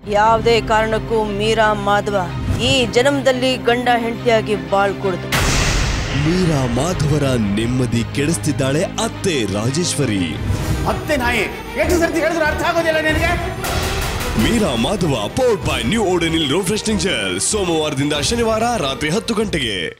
ಯಾವುದೇ ಕಾರಣಕ್ಕೂ ಮೀರಾ ಮಾಧವ ಈ ಜನ್ಮದಲ್ಲಿ ಗಂಡ ಹೆಂಡತಿಯಾಗಿ ಬಾಳ್ಕೊಡ್ದು. ಮೀರಾ ಮಾಧವರ ನೆಮ್ಮದಿ ಕೆಡಿಸ್ತಿದ್ದಾಳೆ ಅತ್ತೆ ರಾಜೇಶ್ವರಿ. ಅತ್ತೆ ನಾಯಿ ಎಷ್ಟು ಸರ್ತಿ ಹೇಳಿದ್ರು ಅರ್ಥ ಆಗೋದಿಲ್ಲ ನಿನಗೆ? Meera Madhava powered by new Odonil refreshing gel ಸೋಮವಾರದಿಂದ ಶನಿವಾರ ರಾತ್ರಿ 10 ಗಂಟೆಗೆ.